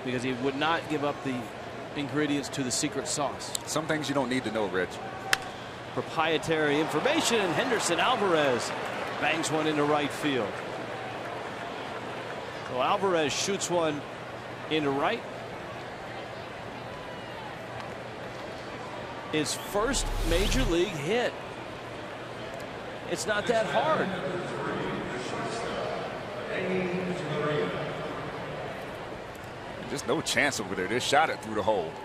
because he would not give up the ingredients to the secret sauce. Some things you don't need to know, Rich. Proprietary information, and Henderson Alvarez bangs one into right field. So Alvarez shoots one into right. His first major league hit. It's not that hard. Just no chance over there. They shot it through the hole.